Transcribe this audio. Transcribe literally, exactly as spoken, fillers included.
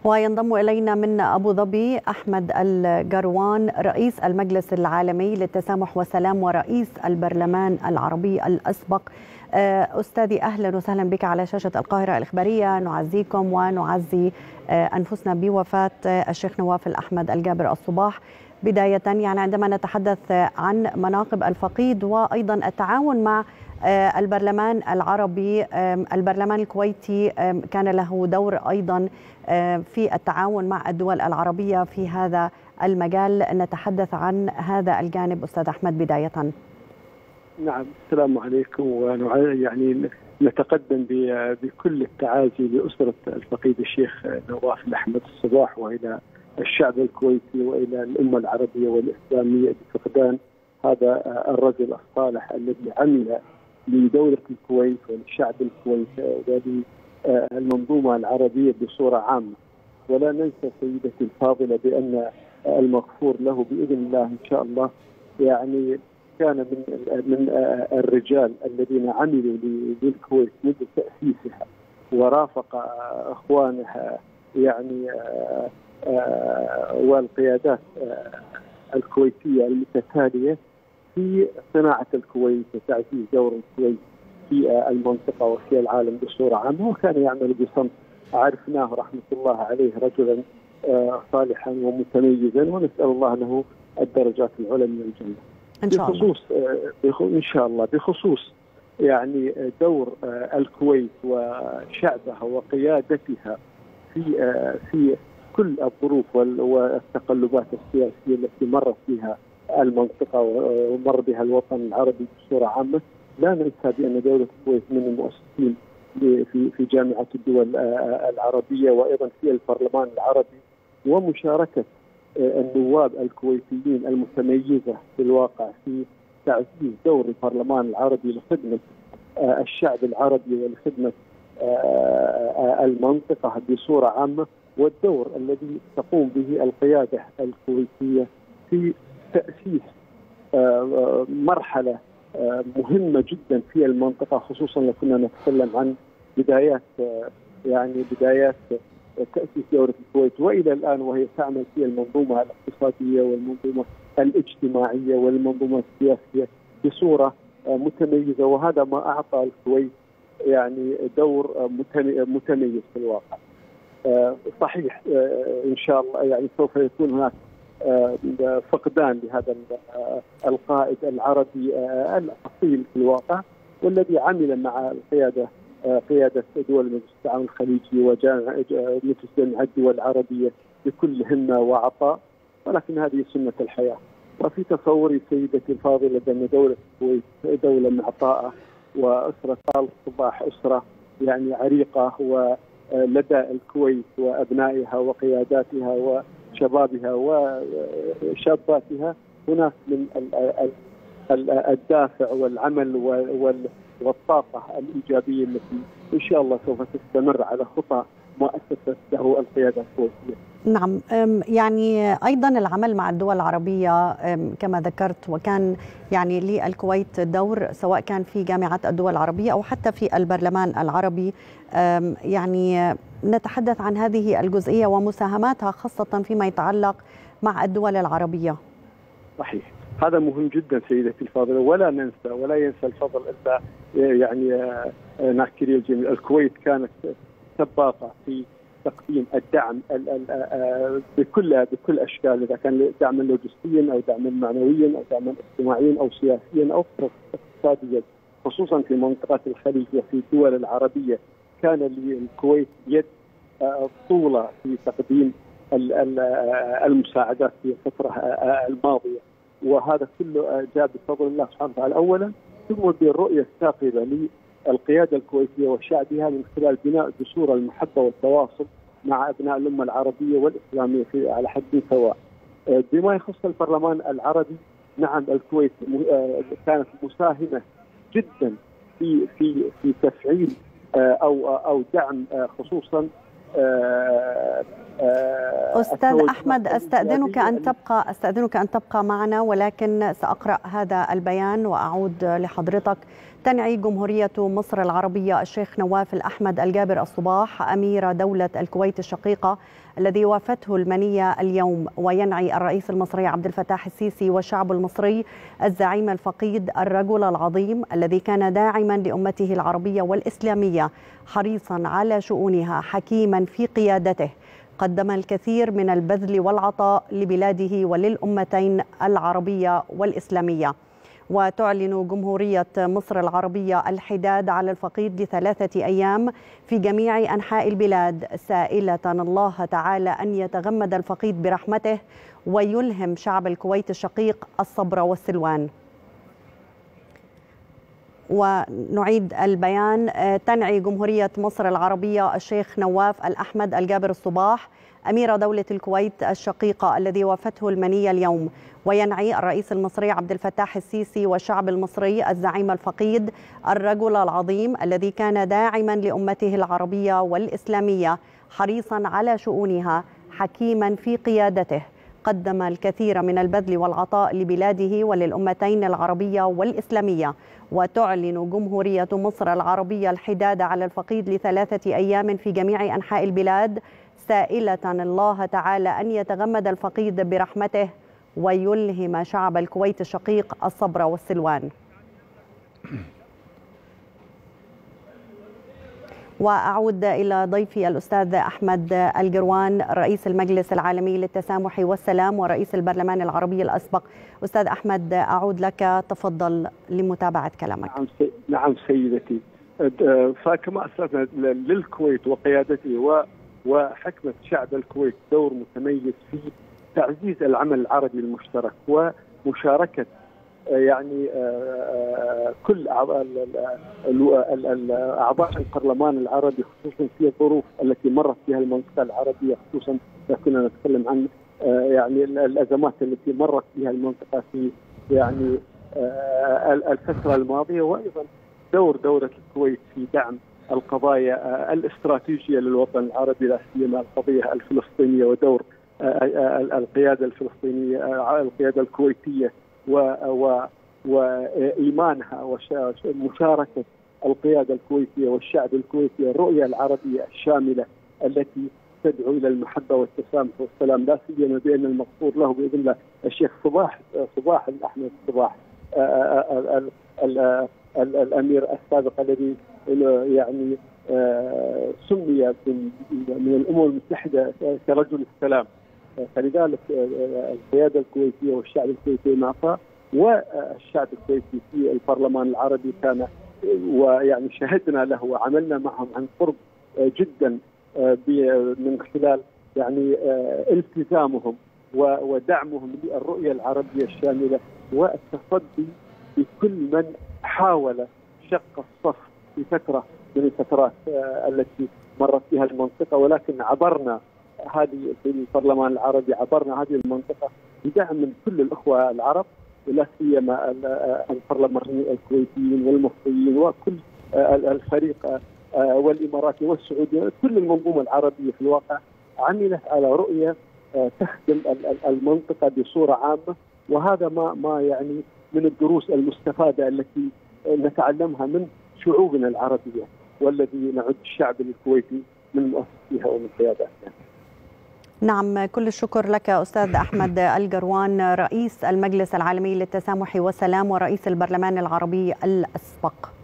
وينضم إلينا من أبو ظبي أحمد القروان رئيس المجلس العالمي للتسامح والسلام ورئيس البرلمان العربي الأسبق. أستاذي أهلا وسهلا بك على شاشة القاهرة الإخبارية. نعزيكم ونعزي أنفسنا بوفاة الشيخ نواف الأحمد الجابر الصباح. بداية يعني عندما نتحدث عن مناقب الفقيد وأيضا التعاون مع البرلمان العربي، البرلمان الكويتي كان له دور أيضا في التعاون مع الدول العربية في هذا المجال. نتحدث عن هذا الجانب أستاذ أحمد بداية. نعم، السلام عليكم. ويعني نتقدم بكل التعازي لأسرة الفقيد الشيخ نواف الأحمد الصباح وإلى الشعب الكويتي وإلى الأمة العربية والإسلامية بفقدان هذا الرجل الصالح الذي عمل لدولة الكويت وللشعب الكويتي وللمنظومة العربية بصورة عامة. ولا ننسى سيدتي الفاضلة بأن المغفور له بإذن الله إن شاء الله يعني كان من من الرجال الذين عملوا للكويت منذ تأسيسها ورافق اخوانها يعني والقيادات الكويتية المتتالية في صناعة الكويت وتعزيز دور الكويت في المنطقة وفي العالم بصورة عامة. وكان يعمل بصمت، عرفناه رحمة الله عليه رجلا صالحا ومتميزا، ونسأل الله له الدرجات العلى من الجنة. إن شاء الله. بخصوص إن شاء الله بخصوص يعني دور الكويت وشعبها وقيادتها في في كل الظروف والتقلبات السياسية التي مرت بها المنطقة ومر بها الوطن العربي بصورة عامة. لا ننسى بأن دولة الكويت من المؤسسين في في جامعة الدول العربية وأيضا في البرلمان العربي، ومشاركة النواب الكويتيين المتميزة في الواقع في تعزيز دور البرلمان العربي لخدمة الشعب العربي ولخدمة المنطقة بصورة عامة، والدور الذي تقوم به القيادة الكويتية في تأسيس مرحلة مهمة جدا في المنطقة، خصوصا لو كنا نتكلم عن بدايات يعني بدايات تأسيس دولة الكويت وإلى الآن، وهي تعمل في المنظومة الاقتصادية والمنظومة الاجتماعية والمنظومة السياسية بصورة متميزة. وهذا ما أعطى الكويت يعني دور متميز في الواقع. صحيح إن شاء الله يعني سوف يكون هناك فقدان لهذا القائد العربي الأصيل في الواقع، والذي عمل مع القيادة قيادة دول مجلس التعاون الخليجي ومجلس جامعة الدول العربية بكل همة وعطاء، ولكن هذه سنة الحياة. وفي تصوري سيدتي الفاضلة بأن دولة الكويت دولة معطاءة، وأسرة آل الصباح أسرة يعني عريقة، ولدى الكويت وأبنائها وقياداتها وشبابها وشاباتها هناك من الدافع والعمل والطاقة الإيجابية التي إن شاء الله سوف تستمر على خطى مؤسسة له القيادة الكويتية. نعم، يعني أيضا العمل مع الدول العربية كما ذكرت، وكان يعني للكويت دور سواء كان في جامعة الدول العربية أو حتى في البرلمان العربي. يعني نتحدث عن هذه الجزئية ومساهماتها خاصة فيما يتعلق مع الدول العربية. صحيح، هذا مهم جدا سيدتي الفاضلة. ولا ننسى ولا ينسى الفضل إلا يعني ناكري الجميل. الكويت كانت سباقة في تقديم الدعم بكل بكل اشكال، اذا كان دعما لوجستيا او دعما معنويا او دعما اجتماعيا او سياسيا او اقتصاديا، خصوصا في منطقه الخليج وفي الدول العربيه. كان للكويت يد طولة في تقديم المساعدات في الفتره الماضيه، وهذا كله جاء بفضل الله سبحانه وتعالى اولا، ثم بالرؤيه الثاقبه للقياده الكويتيه وشعبها من خلال بناء جسور المحبه والتواصل مع ابناء الامه العربيه والاسلاميه في على حد سواء. بما يخص البرلمان العربي، نعم الكويت كانت مساهمه جدا في في في تفعيل او او دعم خصوصا أستاذ أحمد أستأذنك أن تبقى أستأذنك أن تبقى معنا، ولكن سأقرأ هذا البيان وأعود لحضرتك. تنعي جمهورية مصر العربية الشيخ نواف الأحمد الجابر الصباح أمير دولة الكويت الشقيقة الذي وافته المنية اليوم، وينعي الرئيس المصري عبد الفتاح السيسي والشعب المصري الزعيم الفقيد الرجل العظيم الذي كان داعما لأمته العربية والإسلامية، حريصا على شؤونها، حكيما في قيادته، قدم الكثير من البذل والعطاء لبلاده وللأمتين العربية والإسلامية. وتعلن جمهورية مصر العربية الحداد على الفقيد لثلاثة أيام في جميع أنحاء البلاد، سائلة الله تعالى أن يتغمد الفقيد برحمته ويلهم شعب الكويت الشقيق الصبر والسلوان. ونعيد البيان. تنعي جمهورية مصر العربية الشيخ نواف الأحمد الجابر الصباح أمير دولة الكويت الشقيقة الذي وافته المنية اليوم، وينعي الرئيس المصري عبد الفتاح السيسي والشعب المصري الزعيم الفقيد الرجل العظيم الذي كان داعما لأمته العربية والإسلامية، حريصا على شؤونها، حكيما في قيادته، قدم الكثير من البذل والعطاء لبلاده وللأمتين العربية والإسلامية. وتعلن جمهورية مصر العربية الحداد على الفقيد لثلاثة أيام في جميع أنحاء البلاد، سائلة الله تعالى أن يتغمد الفقيد برحمته ويلهم شعب الكويت الشقيق الصبر والسلوان. وأعود إلى ضيفي الأستاذ أحمد الجروان رئيس المجلس العالمي للتسامح والسلام ورئيس البرلمان العربي الأسبق. أستاذ أحمد أعود لك، تفضل لمتابعة كلامك. نعم, سي... نعم سيدتي. فكما أسلفنا للكويت وقيادته و... وحكمة شعب الكويت دور متميز في تعزيز العمل العربي المشترك ومشاركة يعني كل أعضاء البرلمان العربي، خصوصا في الظروف التي مرت بها المنطقة العربية، خصوصا كنا نتكلم عن يعني الأزمات التي مرت بها المنطقة في يعني الفترة الماضية، وأيضا دور دولة الكويت في دعم القضايا الاستراتيجية للوطن العربي، لا سيما القضية الفلسطينية، ودور القيادة الفلسطينية القيادة الكويتية وإيمانها ومشاركة القيادة الكويتية والشعب الكويتي الرؤية العربية الشاملة التي تدعو إلى المحبة والتسامح والسلام، لا سيما بأن المغفور له بإذن الله الشيخ صباح صباح الأحمد صباح الأمير السابق الذي يعني سمي من الأمم المتحدة كرجل السلام. فلذلك القيادة الكويتية والشعب الكويتي معه، والشعب الكويتي في البرلمان العربي كان ويعني شهدنا له وعملنا معهم عن قرب جدا من خلال يعني التزامهم ودعمهم للرؤية العربية الشاملة والتصدي بكل من حاول شق الصف في فترة من الفترات التي مرت بها المنطقة، ولكن عبرنا هذه في البرلمان العربي عبرنا هذه المنطقة بدعم من كل الأخوة العرب، ولا سيما البرلمانيين الكويتيين والمصريين وكل الفريق والإماراتي والسعودي، كل المنظومة العربية في الواقع عملت على رؤية تخدم المنطقة بصورة عامة. وهذا ما ما يعني من الدروس المستفادة التي نتعلمها من شعوبنا العربية، والذي نعد الشعب الكويتي من مؤسسيها ومن قياداتها. نعم، كل الشكر لك أستاذ أحمد الجروان رئيس المجلس العالمي للتسامح والسلام ورئيس البرلمان العربي الأسبق.